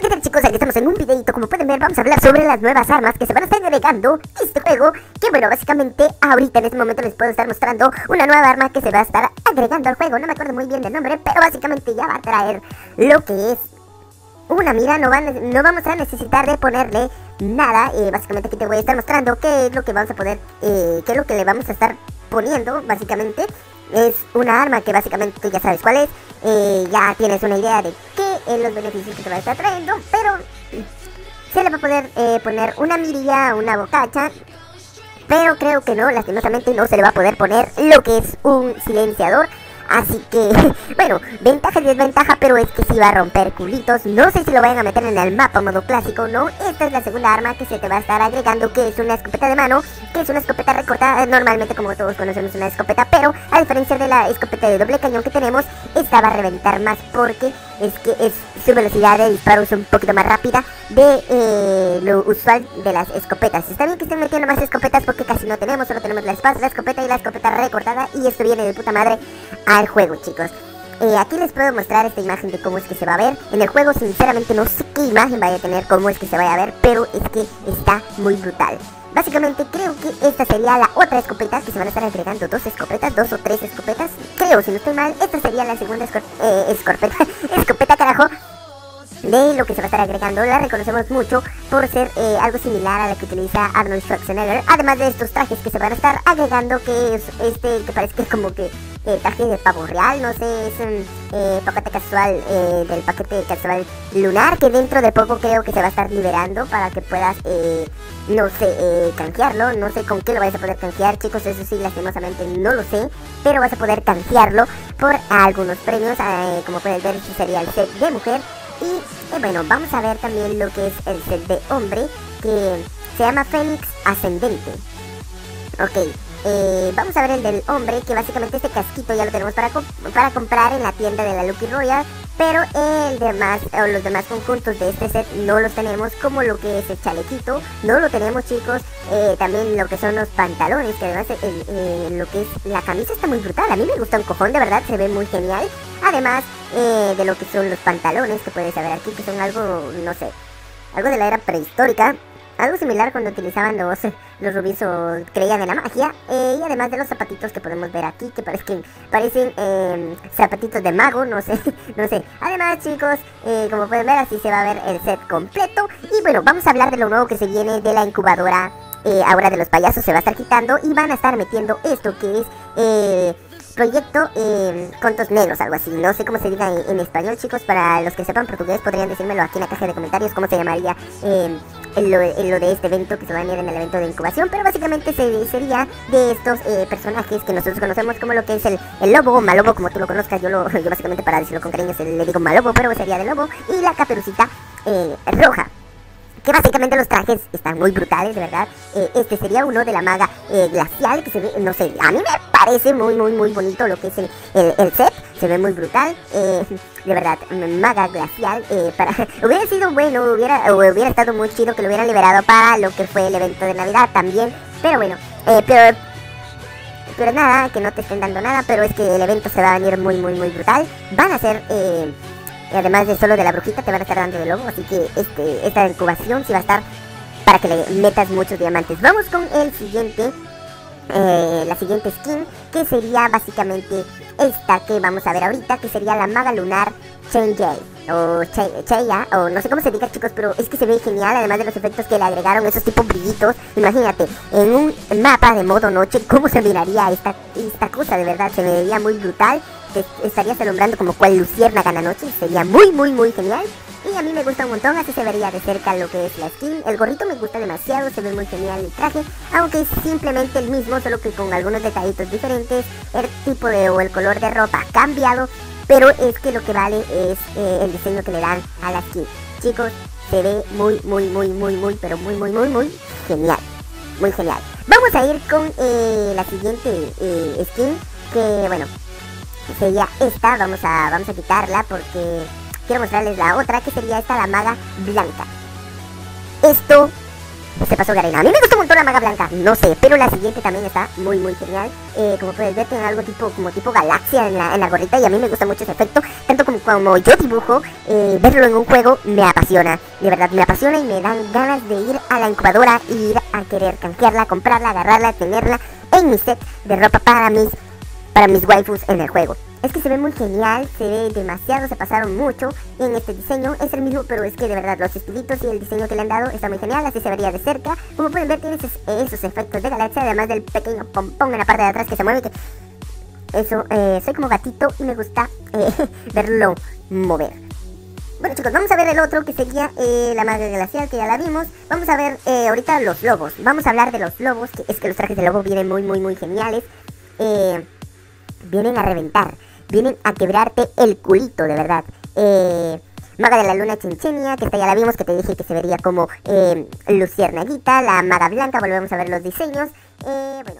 ¿Qué tal, chicos? Aquí estamos en un videito. Como pueden ver, vamos a hablar sobre las nuevas armas que se van a estar agregando a este juego. Que bueno, básicamente ahorita en este momento les puedo estar mostrando una nueva arma que se va a estar agregando al juego. No me acuerdo muy bien del nombre, pero básicamente ya va a traer lo que es una mira. No vamos a necesitar de ponerle nada. Básicamente aquí te voy a estar mostrando qué es lo que vamos a poder, qué es lo que le vamos a estar poniendo. Básicamente es una arma que básicamente tú ya sabes cuál es. Ya tienes una idea de qué es los beneficios que te va a estar trayendo, pero se le va a poder poner una mirilla, una bocacha, pero creo que no, lastimosamente no se le va a poder poner lo que es un silenciador. Así que, bueno, ventaja y desventaja, pero es que sí va a romper culitos. No sé si lo vayan a meter en el mapa modo clásico, ¿no? Esta es la segunda arma que se te va a estar agregando, que es una escopeta de mano, que es una escopeta recortada. Normalmente, como todos conocemos, una escopeta, pero a diferencia de la escopeta de doble cañón que tenemos, esta va a reventar más porque su velocidad de disparo es un poquito más rápida de lo usual de las escopetas. Está bien que estén metiendo más escopetas porque casi no tenemos, solo tenemos la espada, la escopeta y la escopeta recortada, y esto viene de puta madre al juego, chicos. Aquí les puedo mostrar esta imagen de cómo es que se va a ver. En el juego sinceramente no sé qué imagen vaya a tener, cómo es que se vaya a ver, pero es que está muy brutal. Básicamente creo que esta sería la otra escopeta, que se van a estar agregando dos o tres escopetas. Creo, si no estoy mal, esta sería la segunda escopeta, carajo, de lo que se va a estar agregando. La reconocemos mucho por ser algo similar a la que utiliza Arnold Schwarzenegger. Además de estos trajes que se van a estar agregando, que es que parece que es como que traje de pavo real, no sé, es un paquete casual, del paquete casual lunar, que dentro de poco creo que se va a estar liberando para que puedas, no sé, canjearlo. No sé con qué lo vais a poder canjear, chicos, eso sí, lastimosamente no lo sé, pero vas a poder canjearlo por algunos premios, como pueden ver, este sería el set de mujer. Y bueno, vamos a ver también lo que es el set de hombre, que se llama Fénix Ascendente. Ok, vamos a ver el del hombre, que básicamente este casquito ya lo tenemos para comprar en la tienda de la Lucky Royale. Pero los demás conjuntos de este set no los tenemos, como lo que es el chalequito, no lo tenemos, chicos. También lo que son los pantalones, que además lo que es la camisa está muy brutal. A mí me gusta un cojón, de verdad, se ve muy genial. Además de lo que son los pantalones, que puedes ver aquí, que son algo, no sé, algo de la era prehistórica. Algo similar cuando utilizaban los rubíes o creían en la magia. Y además de los zapatitos que podemos ver aquí, que parecen zapatitos de mago, no sé, no sé. Además, chicos, como pueden ver, así se va a ver el set completo. Y bueno, vamos a hablar de lo nuevo que se viene de la incubadora. Ahora de los payasos se va a estar quitando y van a estar metiendo esto que es Proyecto Contos Negros, algo así. No sé cómo se diga en español, chicos. Para los que sepan portugués podrían decírmelo aquí en la caja de comentarios cómo se llamaría lo de este evento que se va a venir en el evento de incubación. Pero básicamente sería de estos personajes que nosotros conocemos como lo que es el lobo o malobo, como tú lo conozcas. Yo básicamente, para decirlo con cariño, le digo malobo, pero sería de lobo. Y la caperucita roja, que básicamente los trajes están muy brutales, de verdad. Este sería uno de la maga glacial, que se ve, no sé, a mí me parece muy bonito lo que es el set. Se ve muy brutal, de verdad, maga glacial. Hubiera sido bueno, hubiera estado muy chido que lo hubieran liberado para lo que fue el evento de Navidad también. Pero bueno, pero nada, que no te estén dando nada, pero es que el evento se va a venir muy brutal. Van a ser... además de solo de la brujita, te van a estar dando de lobo. Así que esta incubación sí va a estar para que le metas muchos diamantes. Vamos con el siguiente, la siguiente skin, que sería básicamente esta que vamos a ver ahorita, que sería la maga lunar Chang'e o Cheia, o no sé cómo se diga, chicos, pero es que se ve genial. Además de los efectos que le agregaron, esos tipos brillitos. Imagínate, en un mapa de modo noche, cómo se miraría esta cosa, de verdad, se vería muy brutal. Estarías alumbrando como cual luciérnaga en la noche. Sería muy genial. Y a mí me gusta un montón, así se vería de cerca lo que es la skin. El gorrito me gusta demasiado, se ve muy genial el traje, aunque es simplemente el mismo, solo que con algunos detallitos diferentes. El tipo o el color de ropa ha cambiado, pero es que lo que vale es el diseño que le dan a la skin. Chicos, se ve muy pero muy genial. Muy genial. Vamos a ir con la siguiente skin, que bueno, sería esta. Vamos a quitarla porque quiero mostrarles la otra, que sería esta, la maga blanca. Esto se pasó Garena. A mí me gustó un montón la maga blanca, no sé, pero la siguiente también está muy genial. Como puedes ver, tiene algo tipo galaxia en la gorrita, y a mí me gusta mucho ese efecto. Tanto como yo dibujo, verlo en un juego me apasiona. De verdad, me apasiona y me dan ganas de ir a la incubadora y ir a querer canjearla, comprarla, agarrarla, tenerla en mi set de ropa para mis waifus en el juego. Es que se ve muy genial, se ve demasiado, se pasaron mucho en este diseño. Es el mismo, pero es que de verdad los estilitos y el diseño que le han dado está muy genial, así se vería de cerca. Como pueden ver, tiene esos efectos de galaxia, además del pequeño pompón en la parte de atrás que se mueve, que eso, soy como gatito y me gusta verlo mover. Bueno chicos, vamos a ver el otro que sería la maga glacial, que ya la vimos. Vamos a ver ahorita los lobos, vamos a hablar de los lobos, que es que los trajes de lobo vienen muy geniales. Vienen a reventar, vienen a quebrarte el culito, de verdad. Maga de la luna Chinchenia, que esta ya la vimos, que te dije que se vería como luciérnaguita. La maga blanca, volvemos a ver los diseños. Bueno.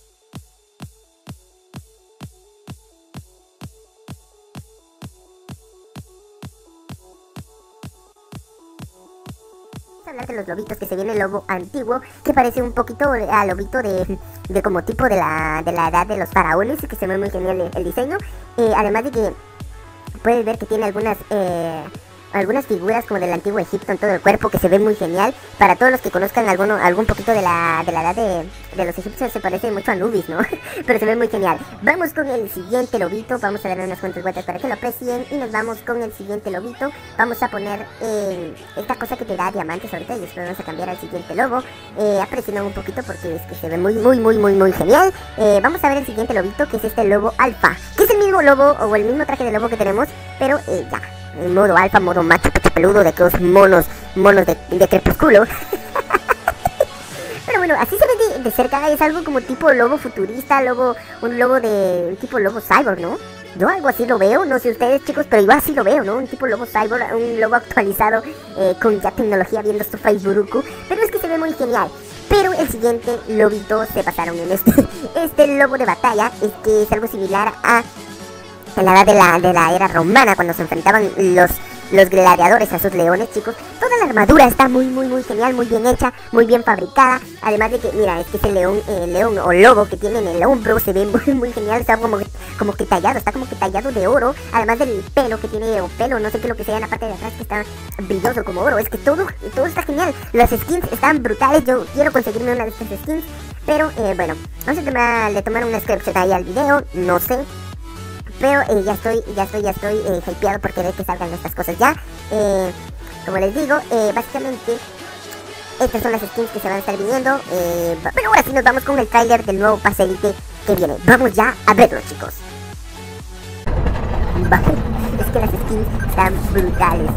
Hablar de los lobitos, que se viene el lobo antiguo, que parece un poquito al lobito de como tipo de la edad de los faraones, que se ve muy genial el diseño. Además de que puedes ver que tiene algunas figuras como del antiguo Egipto en todo el cuerpo, que se ve muy genial. Para todos los que conozcan algún poquito de la edad de los egipcios, se parece mucho a Anubis, ¿no? Pero se ve muy genial. Vamos con el siguiente lobito, vamos a darle unas cuantas vueltas para que lo aprecien, y nos vamos con el siguiente lobito. Vamos a poner esta cosa que te da diamantes ahorita, y después vamos a cambiar al siguiente lobo. Aprecien un poquito porque es que se ve muy genial. Vamos a ver el siguiente lobito, que es este lobo alfa, que es el mismo lobo o el mismo traje de lobo que tenemos, pero ya en modo alfa, modo macho peludo, de aquellos monos de crepúsculo. Pero bueno, así se ve de cerca, es algo como tipo lobo futurista, un tipo lobo cyborg, ¿no? Yo algo así lo veo, no sé ustedes chicos, pero yo así lo veo, ¿no? Un tipo lobo cyborg, un lobo actualizado, con ya tecnología, viendo su Facebook, pero es que se ve muy genial. Pero el siguiente lobito se pasaron en este lobo de batalla, es que es algo similar a la edad de la era romana, cuando se enfrentaban los gladiadores a sus leones, chicos. Toda la armadura está muy genial, muy bien hecha, muy bien fabricada. Además de que, mira, es que ese león o lobo que tiene en el hombro se ve muy genial. Está como que tallado, está como que tallado de oro. Además del pelo que tiene, o pelo, no sé qué es lo que sea en la parte de atrás, que está brilloso como oro. Es que todo está genial. Las skins están brutales. Yo quiero conseguirme una de estas skins, pero bueno, vamos a le tomar una screenshot ahí al video, no sé. Pero ya estoy hypeado por querer que salgan estas cosas ya. Como les digo, básicamente estas son las skins que se van a estar viniendo. Pero ahora sí nos vamos con el tráiler del nuevo pase Elite que viene. Vamos ya a verlo, chicos. Vale, es que las skins están brutales.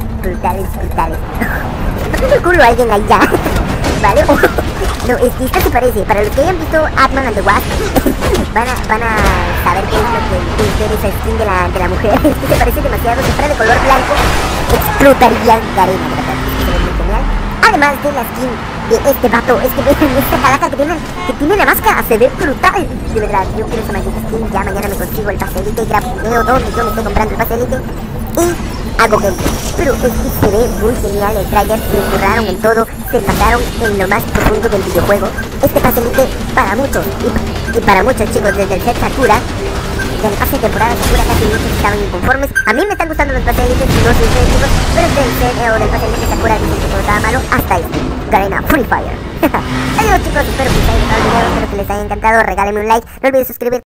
No tiene el culo a alguien allá. ¿Vale? No, es que esta se parece. Para los que hayan visto Ant-Man and the Wasp, van a saber qué es lo que es esa skin de la mujer. Es que se parece demasiado. Si fuera de color blanco, explotaría Garena, de verdad. Se ve muy genial. Además de la skin de este vato, es que vean esta calaca que tiene la máscara, se ve brutal. De verdad, yo quiero esa maldita skin. Ya mañana me consigo el pase Elite, grabo un video donde yo me estoy comprando el pase Elite y hago gameplay. Pero es que se ve muy genial el trailer, se curraron en todo, se pasaron en lo más profundo del videojuego. Este pase Elite para muchos, y para muchos chicos, desde el set Sakura, del pase de temporada Sakura, casi muchos estaban inconformes. A mí me están gustando los pases Elite, no sé ustedes chicos, pero del set o del pase Elite Sakura dicen que todo estaba malo, hasta ahí. Garena Free Fire. Adiós chicos, espero que les haya gustado el video, espero que les haya encantado, regálenme un like, no olviden suscribirse.